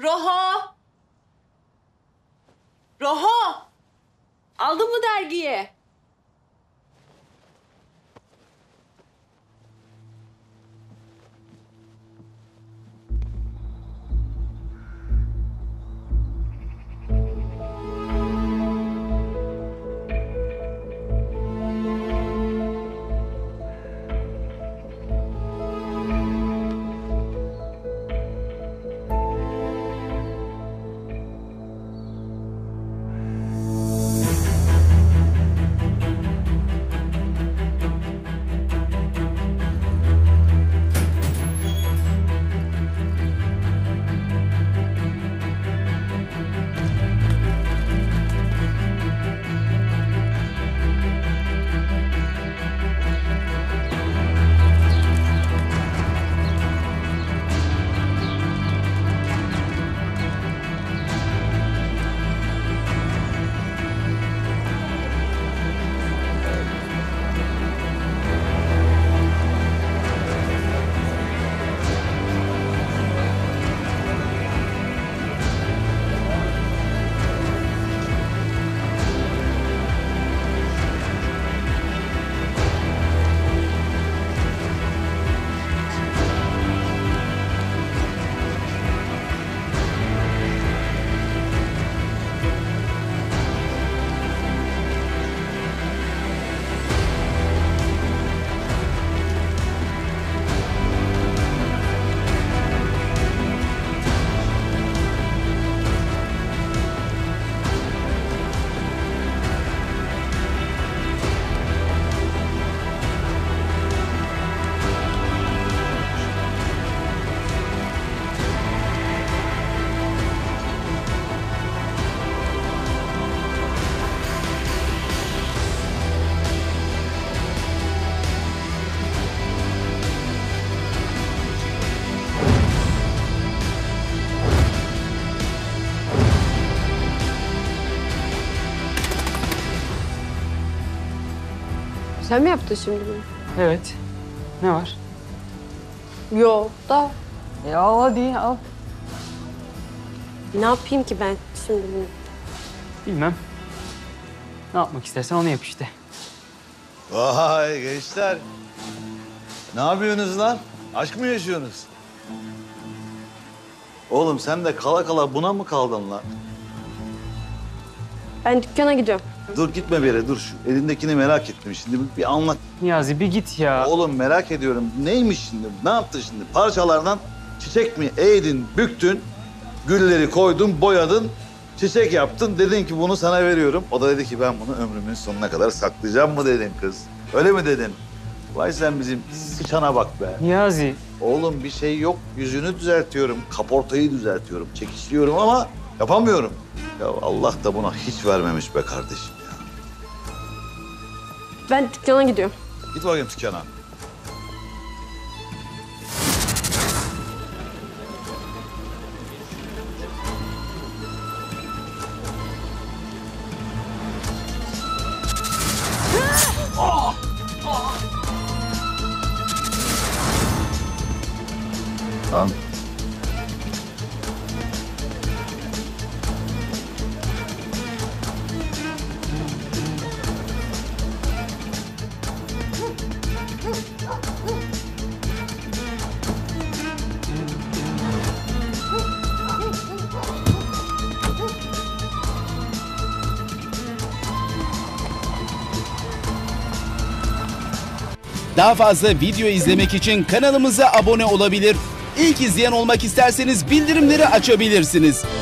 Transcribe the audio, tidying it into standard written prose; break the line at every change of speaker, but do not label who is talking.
Roho! Roho! Aldın mı dergiyi?
Sen mi yaptın şimdi bunu?
Evet. Ne var?
Yo da.
Al hadi al.
Ne yapayım ki ben şimdi bunu?
Bilmem. Ne yapmak istersen onu yap işte.
Vay gençler. Ne yapıyorsunuz lan? Aşk mı yaşıyorsunuz? Oğlum sen de kala kala buna mı kaldın lan?
Ben dükkana gidiyorum.
Dur gitme bir yere dur. Şu elindekini merak ettim şimdi. Bir anlat.
Niyazi bir git ya.
Oğlum merak ediyorum. Neymiş şimdi? Ne yaptın şimdi? Parçalardan çiçek mi eğdin, büktün, gülleri koydun, boyadın, çiçek yaptın. Dedin ki bunu sana veriyorum. O da dedi ki ben bunu ömrümün sonuna kadar saklayacağım mı dedin kız? Öyle mi dedin? Vay sen bizim sıçana bak be.
Niyazi.
Oğlum bir şey yok. Yüzünü düzeltiyorum, kaportayı düzeltiyorum, çekişliyorum ama yapamıyorum. Ya Allah da buna hiç vermemiş be kardeşim ya.
Ben dükkana gidiyorum.
Git bakayım dükkana. Lan.
Daha fazla video izlemek için kanalımıza abone olabilir. İlk izleyen olmak isterseniz bildirimleri açabilirsiniz.